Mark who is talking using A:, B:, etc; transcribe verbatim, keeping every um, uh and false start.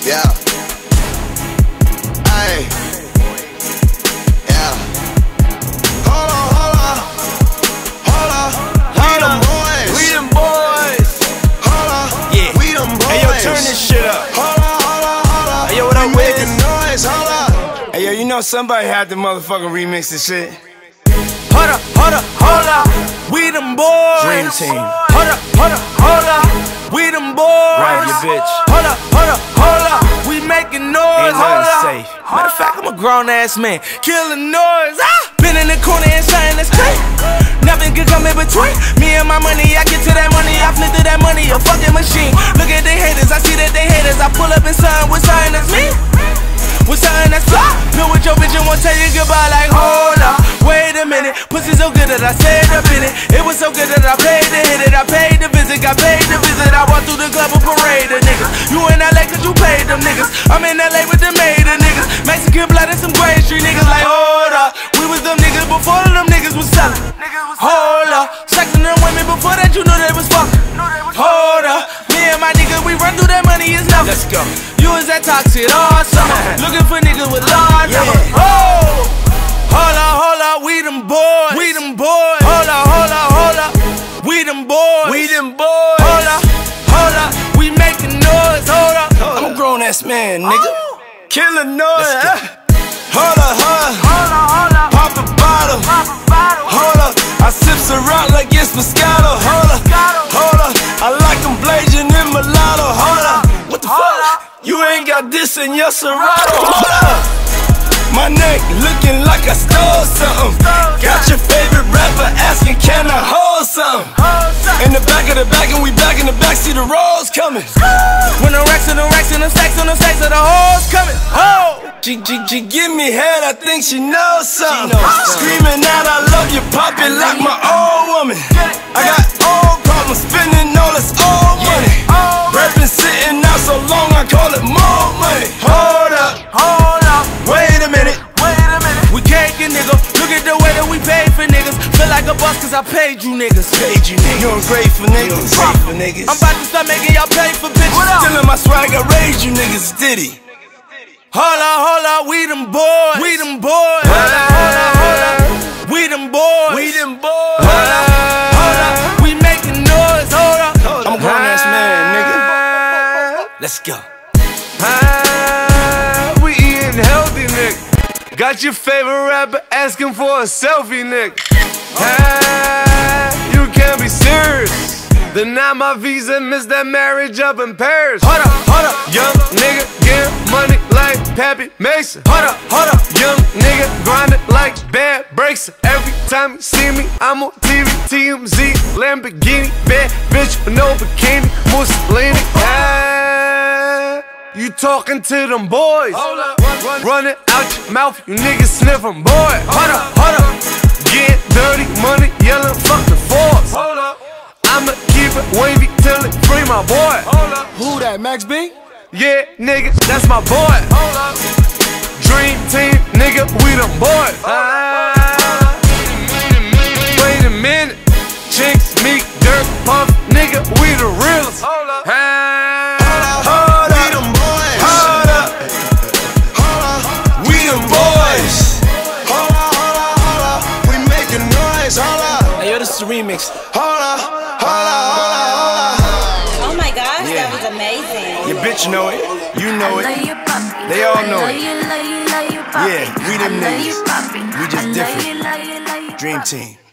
A: Yeah. Hey. Yeah. Hold on, hold on. Hold on. We them boys.
B: We them boys.
A: Hold on.
B: Yeah.
A: We them boys.
B: Hey yo, turn this shit up.
A: Hold on, hold on, hold on.
B: Hey yo, what up,
A: we
B: Wiz?
A: making noise. Hold on.
B: Hey yo, you know somebody had to motherfucking remix this shit. Hold up, hold up, hold up. We them boys. Dream Team. Hold up, hold up, hold up. We them boys. Grab your bitch. Hold up, hold up, hold up. We making noise. Ain't nothing safe. Matter of fact, I'm a grown ass man. Killing noise. Ah! Been in the corner and something that's crazy. Nothing could come in between me and my money. I get to that money, I flip to that money, a fucking machine. Look at they haters, I see that they haters. I pull up in something with something that's me. With something that's fly. Been with your bitch and won't tell you goodbye. Like, hold up, wait a minute. Pussy so good that I stayed up in it. It was so good that I paid to hit it. I paid to visit, got paid to visit. I walked through the club and parade of niggas. You in L A cause you paid them niggas. I'm in L A with the maid of niggas. Mexican blood and some Gray Street niggas. Like, hold up, we was them niggas before them niggas was selling. Hold up, sexing them women before that you knew they was fucking. Hold up, me and my niggas, we run through that money, it's nothing. Let's go. You was that toxic all summer, looking for niggas with large yeah. Oh, hold up, hold up, we them boys. We them boys. Hold up, hold up, hold up. We them boys. We them boys. Hold up, hold up. We making noise. Hold up. I'm a grown ass man, nigga. Oh. Killing noise. Hold up, hold up. Hold up, hold up. Pop a bottle. Pop a bottle. Hold up. I sips a rock like it's Moscato. Hold up, hold up. I like them blazing in mulatto. Hold up. What the fuck? You ain't got this in your Serato. Hold up. My neck looking like I stole something. Got your favorite rapper asking, can I hold something? In the back of the back and we back in the back, see the rolls coming. When the racks and the racks and the stacks and the stacks of the hoes coming. Oh, G G G give me head, I think she knows something. She knows screaming out I love you, pop it like my old woman. I got old problems, spending all this old money. Rap been sitting out so long, I call it more money. Hold up, hold up, wait a minute, wait a minute. We caking, nigga. Look at the way that we paid for niggas. Feel like a boss cause I paid you niggas. Paid you niggas. You ungrateful niggas. You ungrateful niggas. I'm about to start making y'all pay for bitches. Stealing my swag, I raised you niggas. Diddy. Hold up, hold up, we them boys. We them boys. Hold up, hold up, hold up. We them boys. We them boys. Hold up, hold up. We making noise. Hold up. I'm a grown ass man, nigga. Let's go. Ah, we eating healthy, nigga. Got your favorite rapper asking for a selfie, nigga. Ah, you can't be serious. Deny my visa, miss that marriage up in Paris. Hold up, hold up, young nigga getting money like Pappy Mason. Hold up, hold up, young nigga grinding like bad breaks. Every time you see me, I'm on T V, T M Z, Lamborghini, bad bitch with no bikini, Mussolini. Ah, you talking to them boys? Hold up, run, run it out your mouth, you niggas sniffing, boy. Hold up, hold up, get dirty money, yelling fuck the force. Hold up. I'ma keep it wavy till it free my boy. Hold up.
A: Who that, Max B?
B: Yeah, nigga, that's my boy. Hold up. Dream Team, nigga, we them boys. Ah, wait a minute. Chinks, Meek, Dirt, Puff, nigga, we the realest. Hold up. Ah, hold up. We them boys. Hold up. Hold up. We them boys.
A: Hold up, hold up, hold up. We making noise. Hold up.
B: Hey, yo, this is the remix.
A: Hold up.
C: Oh my gosh, yeah. That was amazing.
B: Your bitch know it, you know it, they all know it. Yeah, we them niggas, we just different. Dream Team.